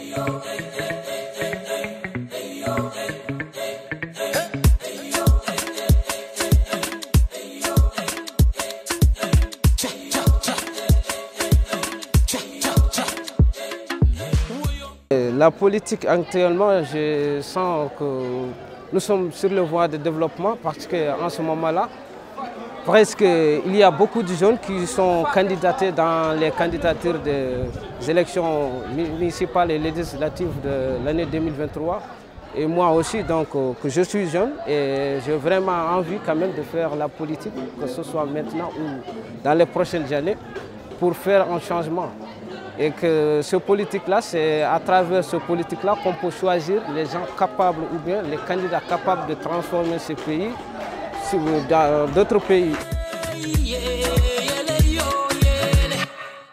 La politique actuellement, je sens que nous sommes sur le voie de développement parce qu'en ce moment-là, presque il y a beaucoup de jeunes qui sont candidatés dans les candidatures des élections municipales et législatives de l'année 2023. Et moi aussi, donc, que je suis jeune et j'ai vraiment envie quand même de faire la politique, que ce soit maintenant ou dans les prochaines années, pour faire un changement. Et que ce politique-là, c'est à travers ce politique-là qu'on peut choisir les gens capables ou bien les candidats capables de transformer ce pays dans d'autres pays.